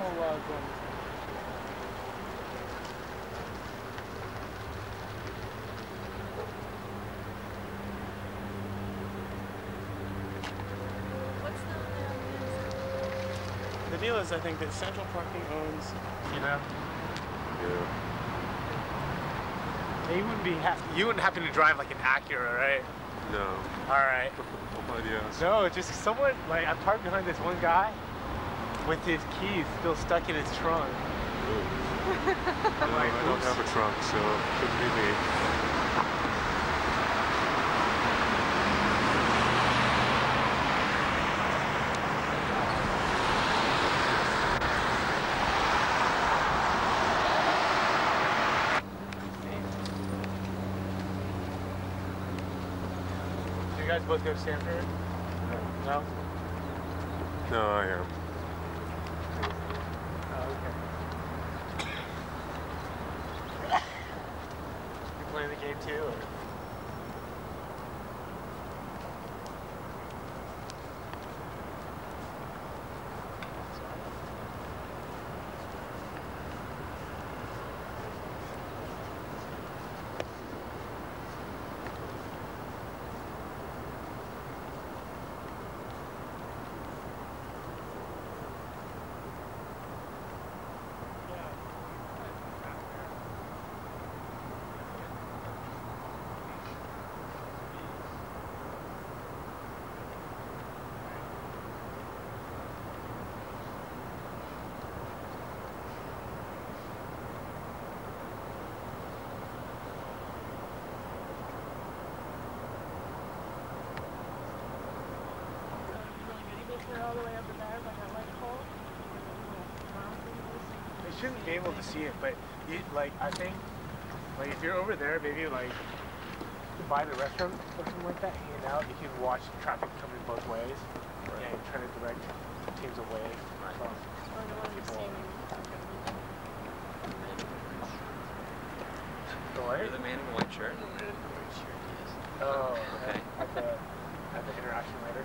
The deal is, I think, that Central Parking owns, you know. Yeah. You wouldn't happen to drive like an Acura, right? No. All right. Nobody else. No, just someone, like, I'm parked behind this one guy with his keys still stuck in his trunk. No, I don't have a trunk, so it couldn't be me. Do you guys both go to Stanford? No? No, I am. Oh, okay. You playing the game too, or? All the way up in there, like that light pole. You shouldn't be able to see it, but you, like, I think, like, if you're over there, maybe like by the restroom or something like that, hanging out, you can watch traffic coming both ways, and try to direct teams away from people. You're the man in the white shirt? Oh, okay. At the interaction later.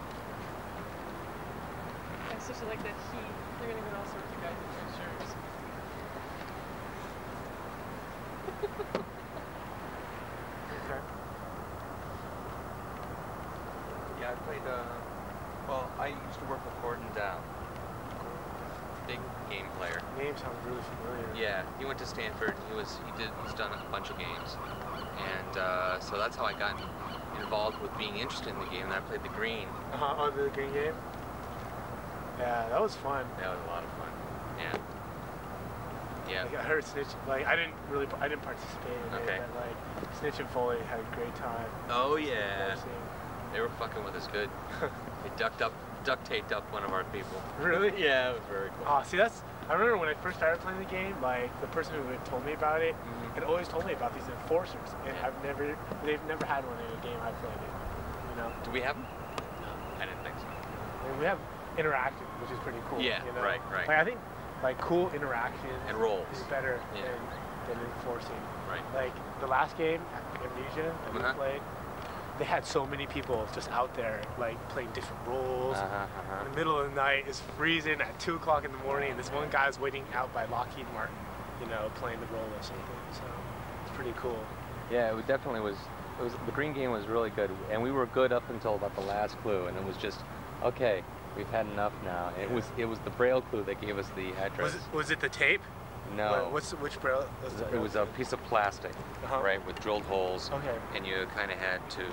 Especially like that heat. They're gonna go all sorts of guys in their shirts. Okay. Yeah, I played, well, I used to work with Gordon Dow. Big game player. Name sounds really familiar. Yeah, he went to Stanford. He's done a bunch of games. And so that's how I got involved with being interested in the game, and I played the green. Oh, the green game? Yeah, that was fun. That was a lot of fun. Yeah. Yeah. Like, I heard Snitch, like, I didn't participate in it, but like, Snitch and Foley had a great time. Oh yeah. They were fucking with us good. They duct taped up one of our people. Really? Yeah, it was very cool. Oh, see, I remember when I first started playing the game, like, the person who had told me about it had always told me about these enforcers, and they've never had one in a game I played in, you know? Do we have them? No, I didn't think so. And we have interactive, which is pretty cool. Yeah, you know? right. Like, I think, like, cool interaction and roles is better than enforcing. Right. Like, the last game, Amnesia, that we played, they had so many people just out there, like, playing different roles. In the middle of the night, it's freezing at 2 o'clock in the morning, and this one guy's waiting out by Lockheed Martin, you know, playing the role or something. So it's pretty cool. Yeah, it definitely was. The green game was really good, and we were good up until about the last clue, and it was just, okay, we've had enough now. And it was the Braille clue that gave us the address. Was it the tape? No. Which Braille? It was a piece of plastic, right, with drilled holes. Okay. And you kind of had to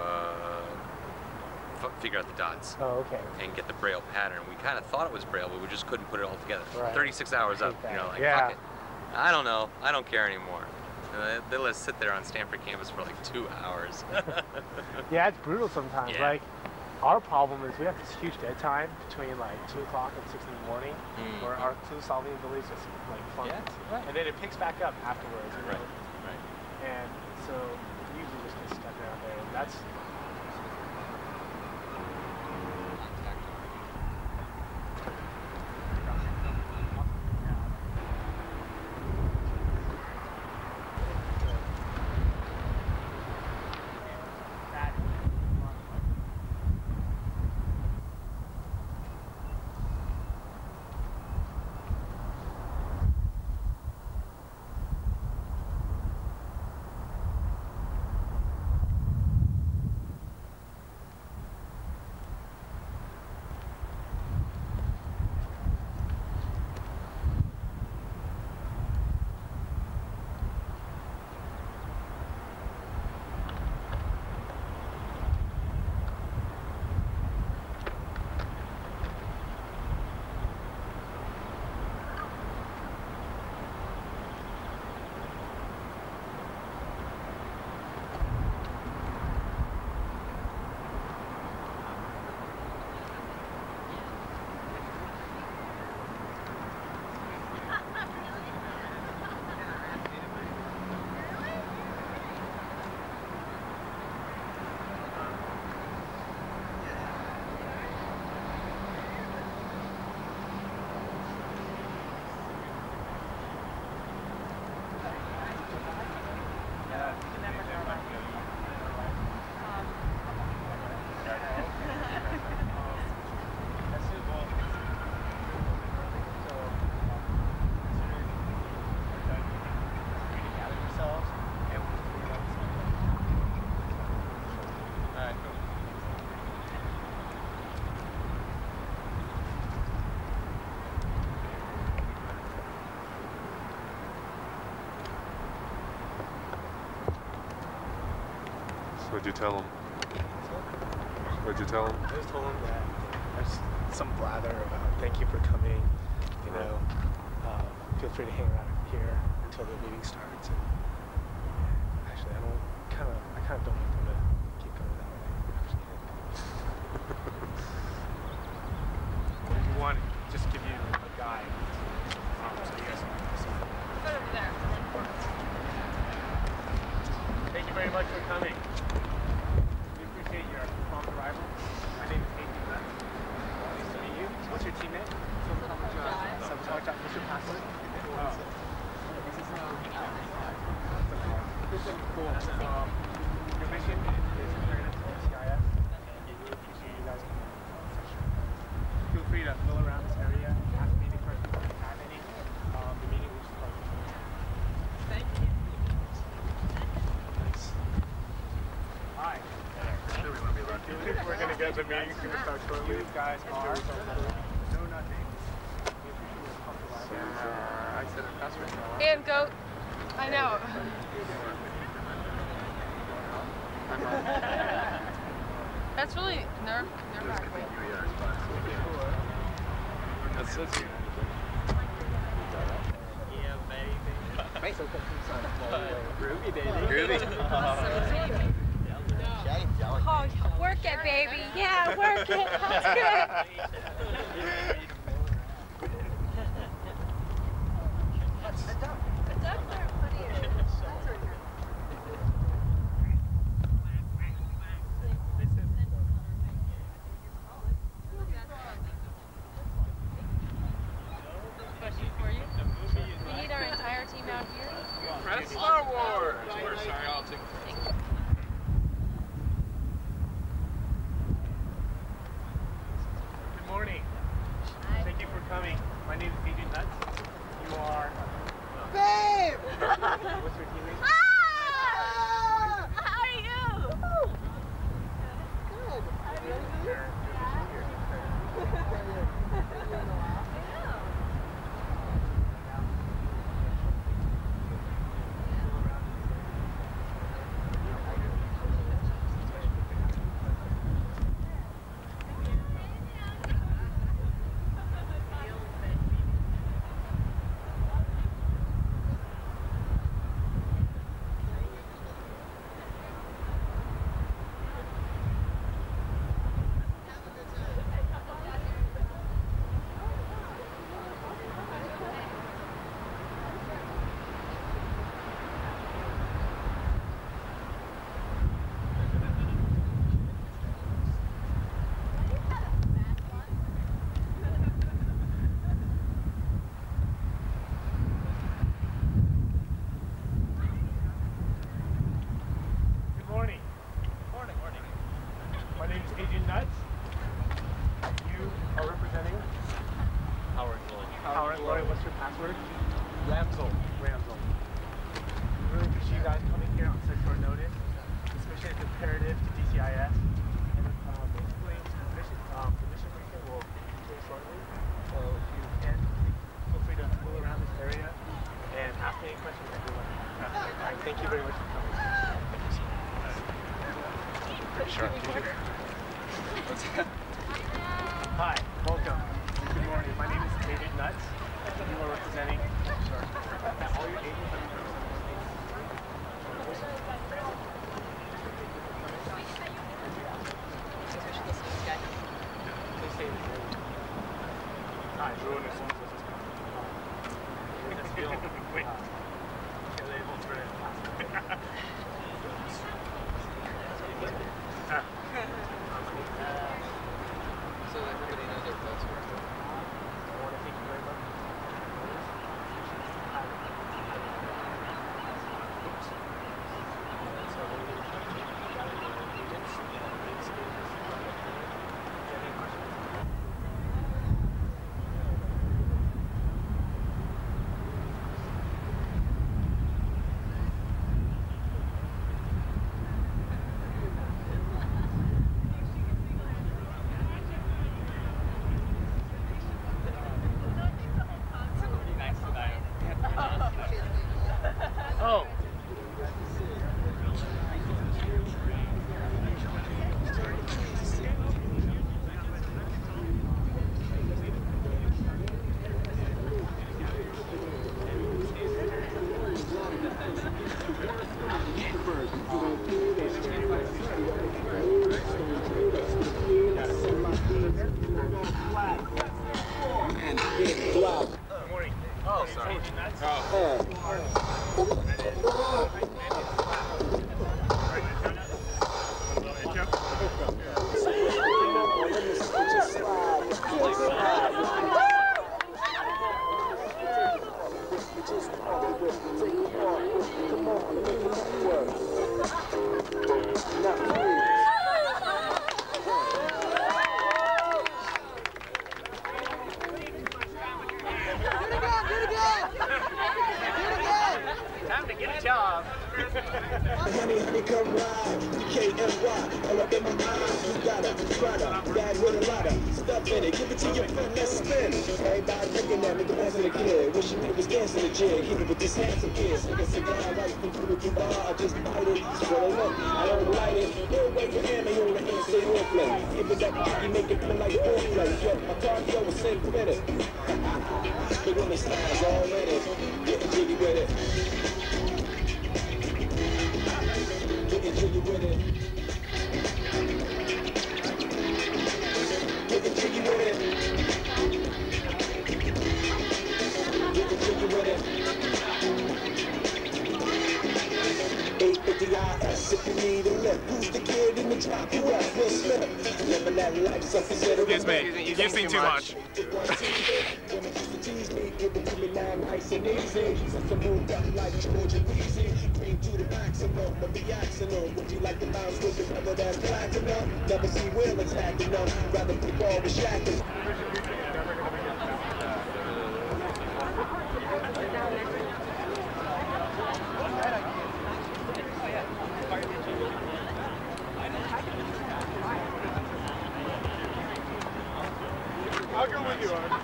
figure out the dots. Oh, okay. And get the Braille pattern. We kind of thought it was Braille, but we just couldn't put it all together. Right. 36 hours up, you know, like, fuck it. I don't know. I don't care anymore. They let us sit there on Stanford campus for like 2 hours. Yeah, it's brutal sometimes. Yeah. Like, our problem is we have this huge dead time between like 2 o'clock and 6 in the morning, where our clue solving ability is just like fun. Yeah. And then it picks back up afterwards. You know? Right. And so we usually just get stuck around there. And that's What'd you tell him? What'd you tell him? I just told him that there's some blather about thank you for coming, you know, feel free to hang around here until the meeting starts. And actually, I kind of don't want them to keep going that way. I'm just kidding. If you want, just give you a guide. So you guys can see. Right over there. Thank you very much for coming. We appreciate your prompt arrival. My name is Adrian. Nice to meet you. What's your team name? Sabotage. What's your password? Oh. Cool. Your mission is comparing it to CIS, and we really appreciate you guys coming on the session. Feel free to fill around this area, ask me any questions if you have any. The meeting will start. Thank you. Nice. Hi. We're going to get the meeting going to start shortly. You guys are know nothing. I said a password. And goat. I know. That's really nerve-wracking. That's it. Yeah, baby. Groovy, baby. Groovy. Oh, work it, baby. Yeah, work it. That's good. Question for you. We need our entire team out here. Press Star Wars. We're sorry, I'll take Good morning. Thank you for coming. My name is Adrian Nuts. You are... Babe! What's your team name? Ah! How are you? Good. What's your password? Ramsel. We really appreciate you guys coming here on such short notice. This mission is imperative to DCIS. And basically, the mission briefing will begin shortly. So if you can, feel free to move around this area and ask me any questions that you want to ask. All right, thank you very much for coming. Thank you so much. Sure. Hi, welcome. Good morning. My name is David Nuts. You are representing all your agents. Hi, everyone is wait. So everybody knows their password. I want to thank you very much. sorry. Time to get a job. Honey, come ride. DKNY, all up in my eyes. We got a Prada, bag with a lot of stuff in it. Give it to your friend, let's spin. Everybody looking at me, the best of the kid. Wishing it was dancing the jig. Keep it with this handsome kid. Smoke a cigar right through the bar. I just bite it. Swirl it up, I don't light it. Don't wave your hand, on the hand, say foreplay. Give it that cocky, make it feel like foreplay. Yo, my cardio was same minute. But when the style's all in it, getting jiggy with it. Getting jiggy with it. Getting jiggy with it. Getting jiggy with it. 850 IS if you need a lift. Who's the kid in the drop? You up, Will Smith. Living that life, so consider it. Excuse me, you've seen too much. Give it to me now, nice and easy. Since I moved up like Georgia Weezy, bring to the maximum, but the accident. Would you like to bounce with the brother that's platinum? Never see Will attacking them. Rather play ball with Shaq. I'll go with you, Art.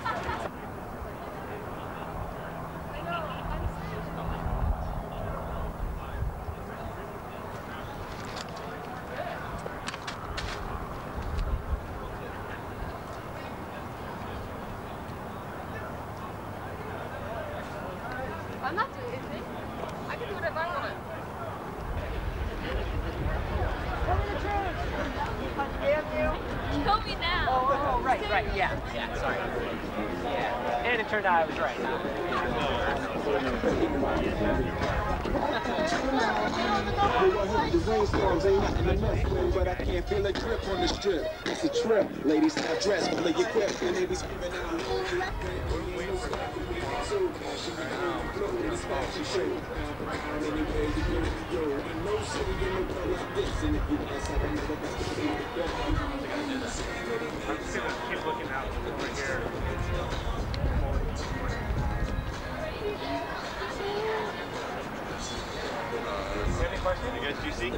I'm not doing anything. I can do whatever I want. Kill me now. Oh, right, yeah, sorry. Yeah, and it turned out I was right. The rainstorms ain't nothing to mess with, but I can't feel a drip on the strip. It's a trip. Ladies now dressed, fully equipped, and they be screaming out. I'm just gonna keep looking out over here. Any questions? You guys GC?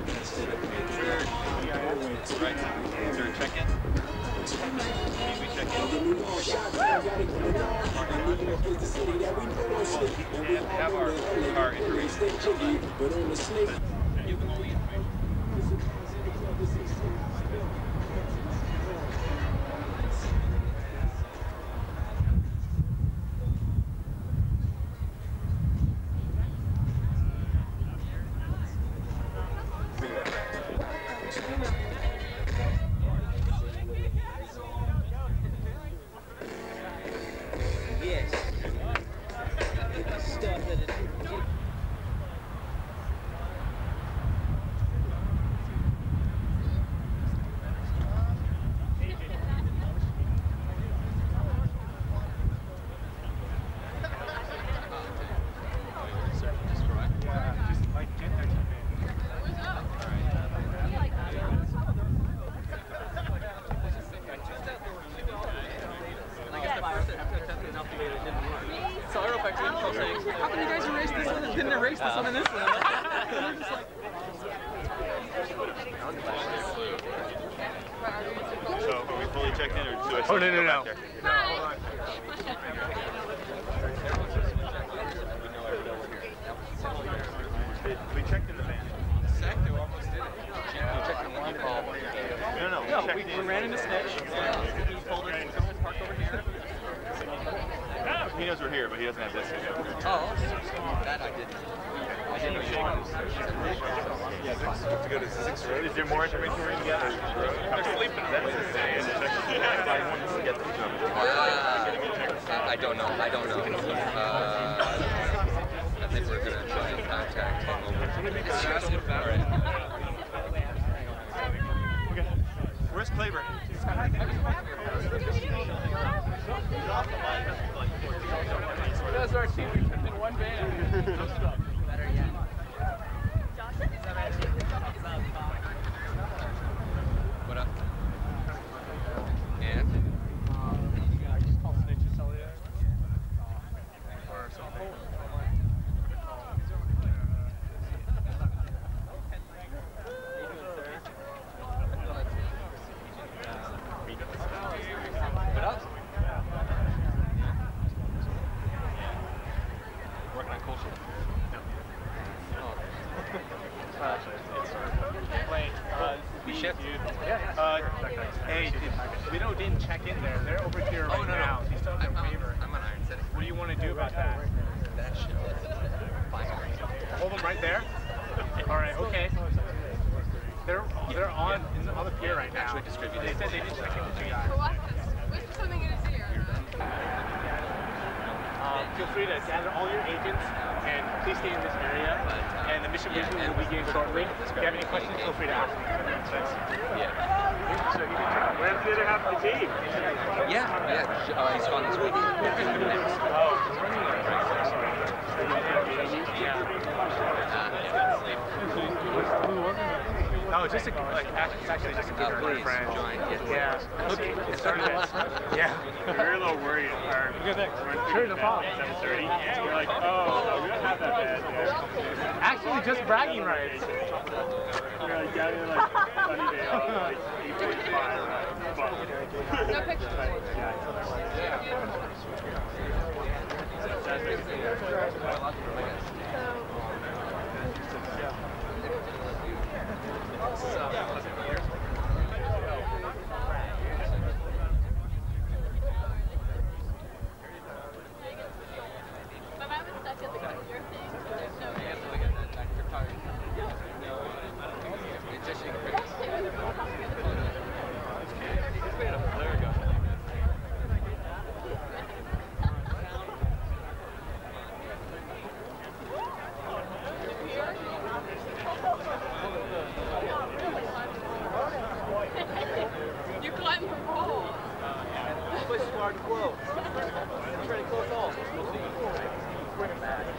Right. Is there a check-in? Need we check in? And have our information. Give them all the information. How can you guys erase this one and didn't erase this one and this one? They're just like... So, are we fully checked in, or do I Oh, no. No, Hi. hold on. We checked in the van. Exactly, we almost did it. You checked in one call. No, we ran into Snitch. He told us someone parked over here. He knows we're here, but he doesn't have this. Oh, that I didn't. I didn't know you wanted to. To go to 6 Road. Is there more information we can get? They're sleeping. That's insane. I want to get them. I don't know. Where's Claver? That's our team in one band. Better yet. What up? And? I just called snitches, tell you. Or something. What else? Working on cool shit? No. We shipped? Hey, we didn't check in there. They're over here right now. They still have their waiver. I'm on Iron City. What do you want to do about that? That shit. Hold them right there? Alright, okay. They're on the pier right now. Actually distributed. They said they didn't check in with you guys. Whisper something in his ear. Feel free to gather all your agents and please stay in this area. And the mission briefing will begin shortly. If you have any questions, feel free to ask me. Yeah. Where's the other half of the team? Yeah. He's gone this week. Oh, just a, it's actually just a good friend. Yeah. Okay. It started at, yeah. We were a little worried. Sure, no problem. 7:30. We're like, oh, we don't have that bad. Actually, just bragging rights. We're like down in like Sunnyvale, like 8:45. No pictures. You climbed the pole. This place is hard to close. I'm trying to close all. Bring it back.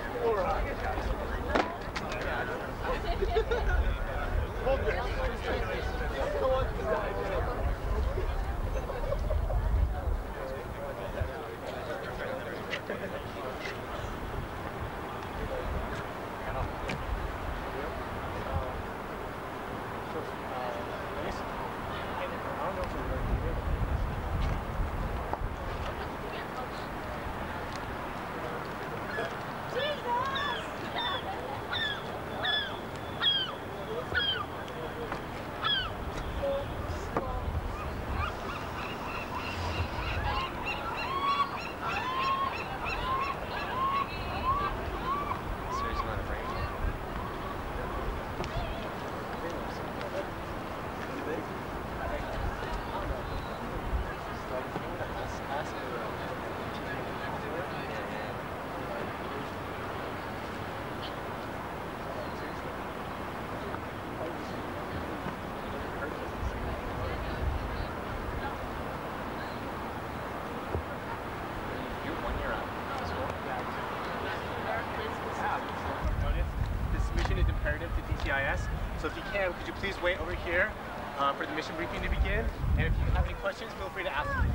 So if you can, could you please wait over here for the mission briefing to begin? And if you have any questions, feel free to ask me.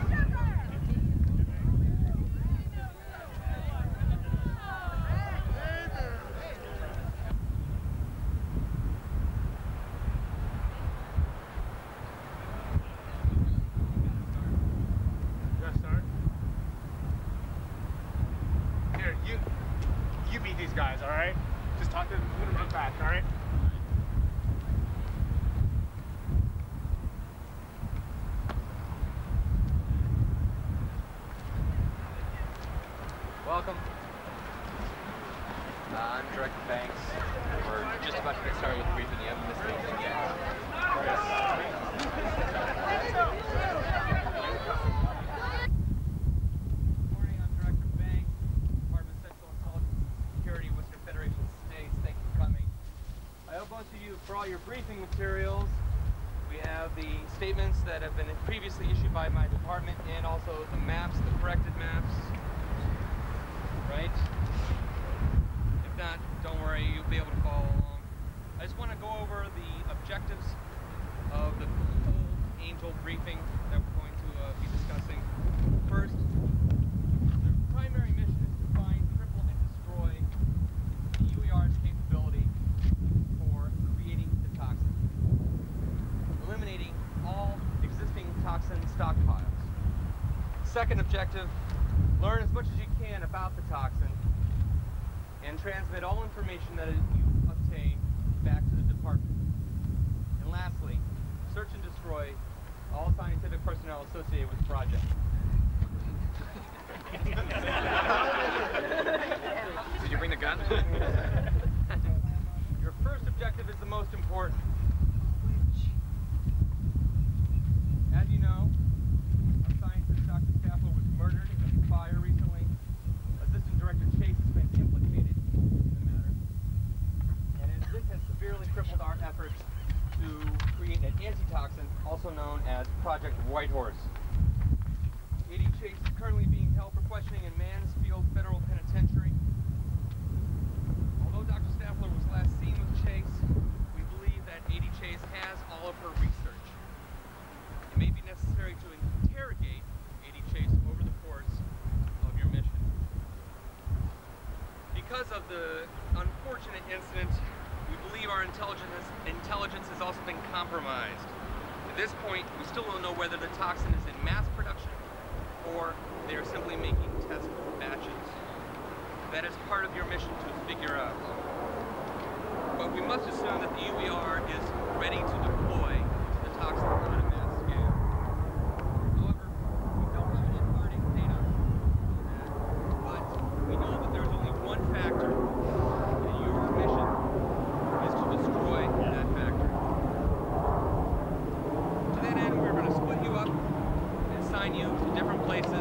Here, you beat these guys, all right? Just talk to them, put them back, all right? Welcome. I'm Director Banks. We're just about to get started with the briefing. You haven't missed anything yet. Good morning, I'm Director Banks, Department of Central Intelligence and Security, Western Federation States. Thank you for coming. front of you for all your briefing materials, we have the statements that have been previously issued by my department and also the maps, the corrected maps. Right? If not, don't worry, you'll be able to follow along. I just want to go over the objectives of the whole Angel briefing that we're going to be discussing. First, the primary mission is to find, cripple, and destroy the UER's capability for creating the toxin, eliminating all existing toxin stockpiles. Second objective, learn as much as you can about the toxin and transmit all information that you obtain back to the department. And lastly, search and destroy all scientific personnel associated with the project. Did you bring the gun? Your first objective is the most important. As you know, our scientist, Dr. Staffler, was murdered in a fire recently. Assistant Director Chase has been implicated in the matter. And this has severely crippled our efforts to create an antitoxin, also known as Project Whitehorse. A.D. Chase is currently being held for questioning in Mansfield Federal Penitentiary. Although Dr. Staffler was last seen with Chase, we believe that A.D. Chase has all of her research. It may be necessary to interrogate A.D. Chase over the course of your mission. Because of the unfortunate incident, we believe our intelligence has also been compromised. At this point, we still don't know whether the toxin is in mass production or they are simply making test batches. That is part of your mission to figure out. But we must assume that the UER is ready to deploy the toxin on a mass scale. However, we don't have any hard data on that, but we know that there's only one factor in your mission is to destroy that factory. To that end, we're going to split you up and assign you to different places.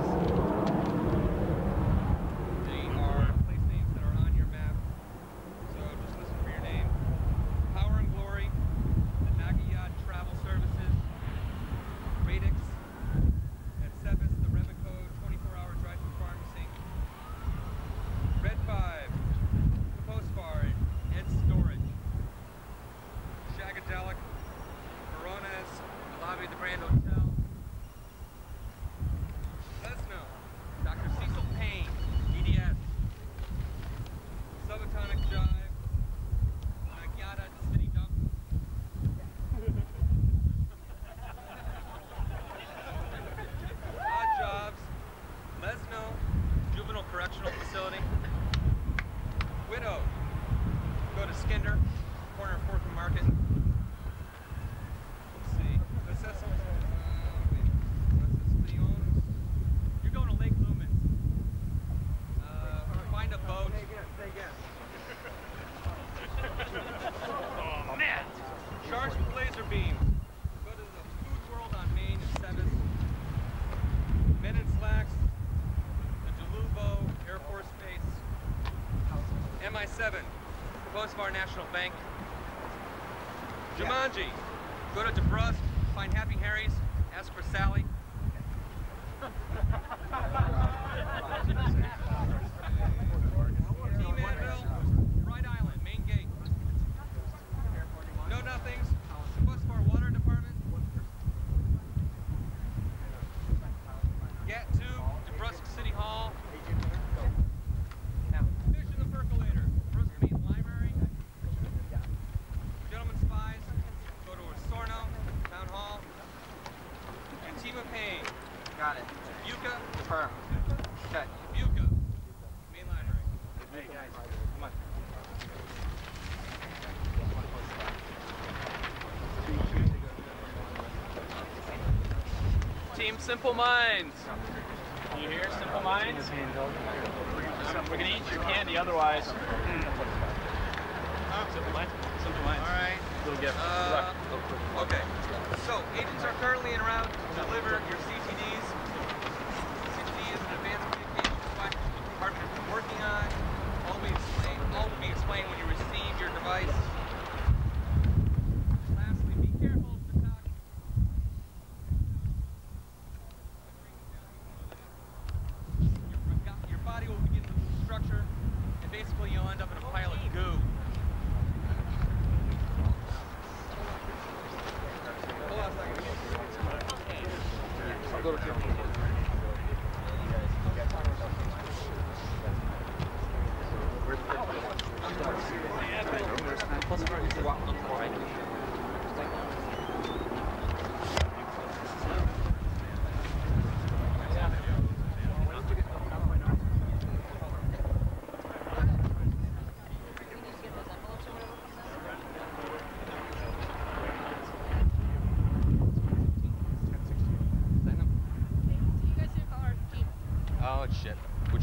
They are place names that are on your map, so just listen for your name. Power and Glory, the Nagayat Travel Services, Radix, at Sebis, the Rebico 24-hour drive-thru pharmacy, Red 5, Postbar, Ed Storage, Shagadelic, Verona's, the lobby of the Grand Hotel, Lesno, Dr. Cecil Payne, EDS, Subatomic Jive, Nagyata City Dump, Odd Jobs, Lesno, Juvenile Correctional Facility, Widow, go to Skinder, corner of 4th and Market. Let's see. You're going to Lake Lumens. Find a boat. Say again. Oh, man. Charged with laser beams. Go to the Food World on Main and 7th. Men in Slacks. The Deluvo Air Force Base. MI7. Postbar National Bank. Jumanji. Go to DeBrusque, find Happy Harry's, ask for Sally. Team Anvil, Rhode Island, main gate. No Nothings, Busbar Water Department. Gat 2, DeBrusque City Hall. Fish in the Percolator, DeBrusque Main Library. Gentlemen Spies, go to Osorno, Town Hall. And Team of Pain. Got it. Buca. Firm. Okay. Buca. Main Library. Hey guys, come on. Team Simple Minds. You hear Simple Minds? We're gonna eat your candy otherwise. Simple Minds? Simple Minds. Alright. Little gift. Okay. So, agents are currently en route to deliver your CTDs. CTD is an advanced communication device the department has been working on. All will be explained when you receive your device.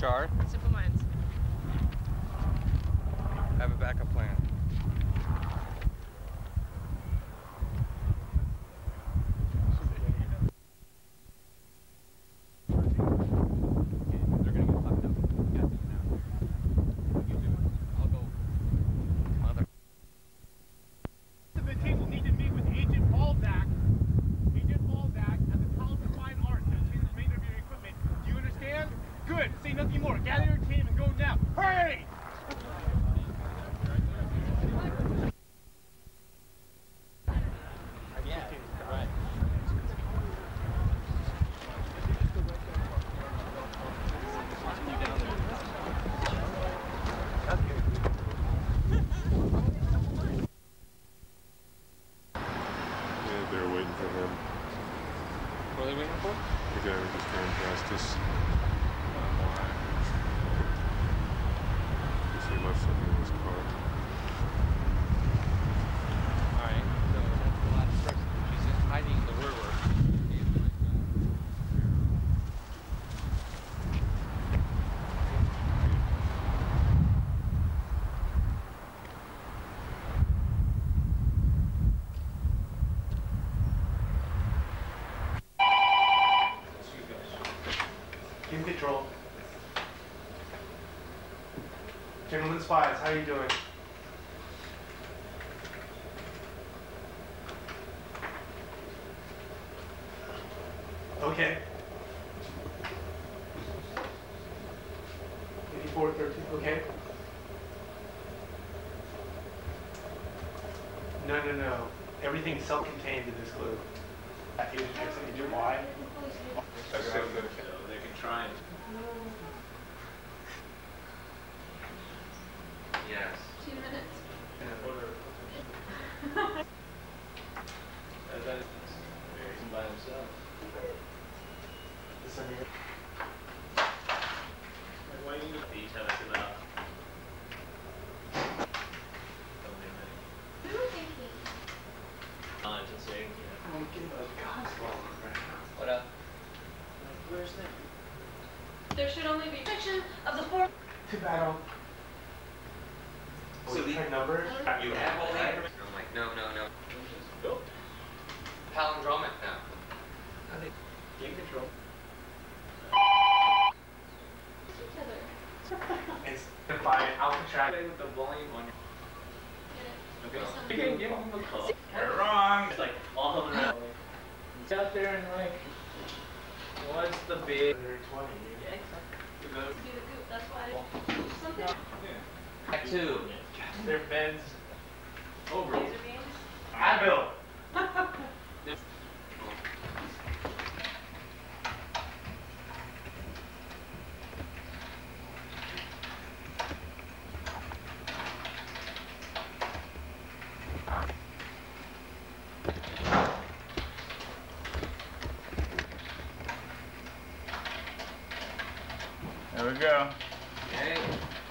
Char? Simple Minds. Have a backup plan. The team will need to meet with Agent Balzac. Agent Balzac at the Palace of Fine Arts to obtain the remainder of your equipment. Do you understand? Good. Say nothing more. Gather your team and go now. Hurry! Yeah, right. Yeah, they were waiting for him. What are they waiting for? The guy who just ran past us. He left something in his car. Alright, so that's the last person. She's hiding in the river. In control. Gentlemen spies, how are you doing? Okay. 8413, okay. No. Everything's self-contained in this clue. Agent X and Agent Y. They can try and... Yes. 2 minutes. By himself. This one here. Why do you need to tell us about? We were thinking. Just saying, yeah. I'm getting a gospel right now. What up? Where's that? There should only be fiction of the four. Too bad on. So the number? you have all the information. I'm like, no. Go. Palindromic now. In control. It's by Alcatraz. Play with the volume on your... Okay. Something. You can give him a call. You're wrong. It's like all around. It's out there and like, what's the big... 120. Yeah, exactly. You go. Do the goop. That's why. Something. Yeah. Back two. Their beds. Over. Laser beams. Advil. There we go. Okay.